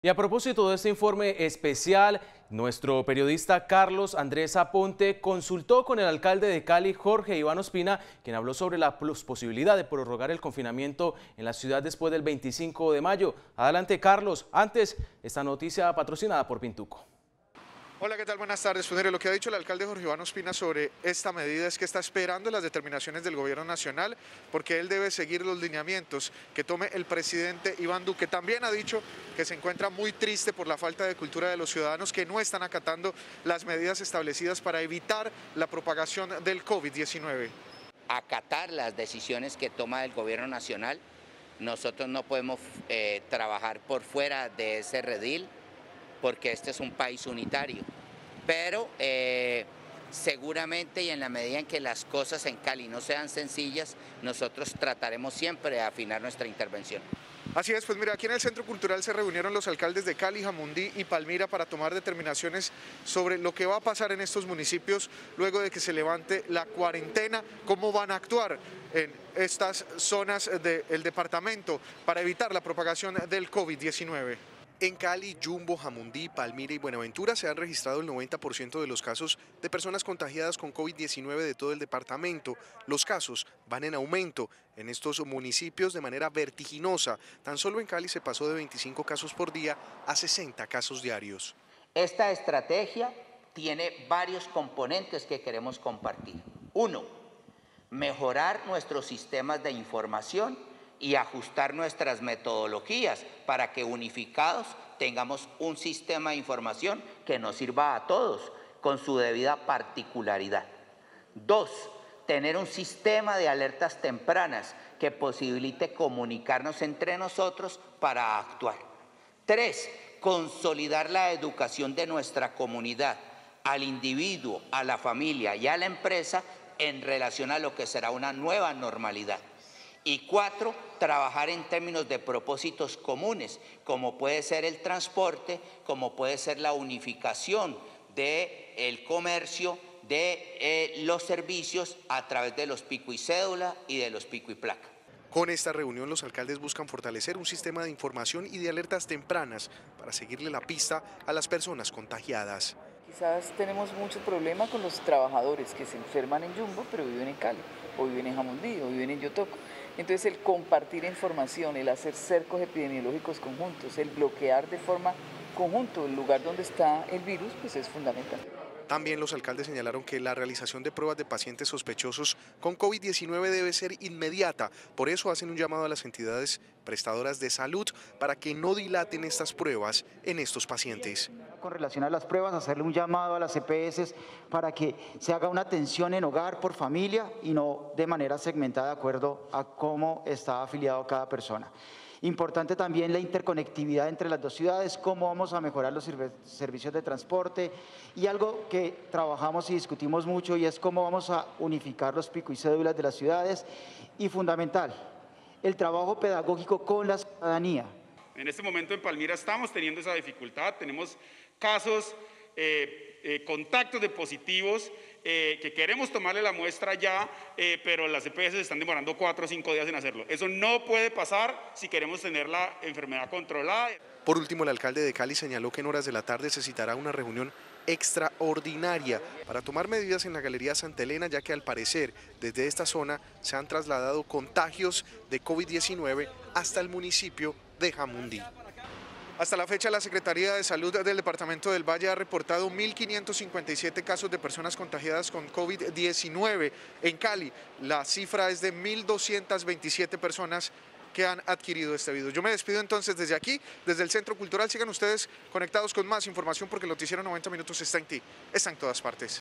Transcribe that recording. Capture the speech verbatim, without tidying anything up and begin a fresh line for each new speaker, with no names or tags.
Y a propósito de este informe especial, nuestro periodista Carlos Andrés Aponte consultó con el alcalde de Cali, Jorge Iván Ospina, quien habló sobre la posibilidad de prorrogar el confinamiento en la ciudad después del veinticinco de mayo. Adelante, Carlos. Antes, esta noticia patrocinada por Pintuco.
Hola, ¿qué tal? Buenas tardes, funcionario. Lo que ha dicho el alcalde Jorge Iván Ospina sobre esta medida es que está esperando las determinaciones del gobierno nacional porque él debe seguir los lineamientos que tome el presidente Iván Duque. También ha dicho que se encuentra muy triste por la falta de cultura de los ciudadanos que no están acatando las medidas establecidas para evitar la propagación del COVID diecinueve.
Acatar las decisiones que toma el gobierno nacional. Nosotros no podemos eh, trabajar por fuera de ese redil, porque este es un país unitario, pero eh, seguramente y en la medida en que las cosas en Cali no sean sencillas, nosotros trataremos siempre de afinar nuestra intervención.
Así es, pues mira, aquí en el Centro Cultural se reunieron los alcaldes de Cali, Jamundí y Palmira para tomar determinaciones sobre lo que va a pasar en estos municipios luego de que se levante la cuarentena, cómo van a actuar en estas zonas del departamento para evitar la propagación del COVID diecinueve. En Cali, Jumbo, Jamundí, Palmira y Buenaventura se han registrado el noventa por ciento de los casos de personas contagiadas con COVID diecinueve de todo el departamento. Los casos van en aumento en estos municipios de manera vertiginosa. Tan solo en Cali se pasó de veinticinco casos por día a sesenta casos diarios.
Esta estrategia tiene varios componentes que queremos compartir. Uno, mejorar nuestros sistemas de información y ajustar nuestras metodologías para que unificados tengamos un sistema de información que nos sirva a todos con su debida particularidad. Dos, tener un sistema de alertas tempranas que posibilite comunicarnos entre nosotros para actuar. Tres, consolidar la educación de nuestra comunidad, al individuo, a la familia y a la empresa en relación a lo que será una nueva normalidad. Y cuatro, trabajar en términos de propósitos comunes, como puede ser el transporte, como puede ser la unificación del comercio, de eh, los servicios a través de los pico y cédula y de los pico y placa.
Con esta reunión los alcaldes buscan fortalecer un sistema de información y de alertas tempranas para seguirle la pista a las personas contagiadas.
Quizás tenemos muchos problemas con los trabajadores que se enferman en Jumbo, pero viven en Cali, o viven en Jamundí, o viven en Yotoco. Entonces el compartir información, el hacer cercos epidemiológicos conjuntos, el bloquear de forma conjunta el lugar donde está el virus, pues es fundamental.
También los alcaldes señalaron que la realización de pruebas de pacientes sospechosos con COVID diecinueve debe ser inmediata. Por eso hacen un llamado a las entidades prestadoras de salud para que no dilaten estas pruebas en estos pacientes.
Con relación a las pruebas, hacerle un llamado a las E P S para que se haga una atención en hogar por familia y no de manera segmentada de acuerdo a cómo está afiliado cada persona. Importante también la interconectividad entre las dos ciudades, cómo vamos a mejorar los servicios de transporte y algo que trabajamos y discutimos mucho y es cómo vamos a unificar los pico y cédulas de las ciudades y fundamental, el trabajo pedagógico con la ciudadanía.
En este momento en Palmira estamos teniendo esa dificultad, tenemos casos, eh, eh, contactos de positivos eh, que queremos tomarle la muestra ya, eh, pero las E P S están demorando cuatro o cinco días en hacerlo. Eso no puede pasar si queremos tener la enfermedad controlada.
Por último, el alcalde de Cali señaló que en horas de la tarde se citará una reunión extraordinaria para tomar medidas en la Galería Santa Elena, ya que al parecer desde esta zona se han trasladado contagios de COVID diecinueve hasta el municipio de Jamundí. Hasta la fecha, la Secretaría de Salud del Departamento del Valle ha reportado mil quinientos cincuenta y siete casos de personas contagiadas con COVID diecinueve. En Cali, la cifra es de mil doscientas veintisiete personas que han adquirido este virus. Yo me despido entonces desde aquí, desde el Centro Cultural. Sigan ustedes conectados con más información porque el Noticiero noventa Minutos está en ti, está en todas partes.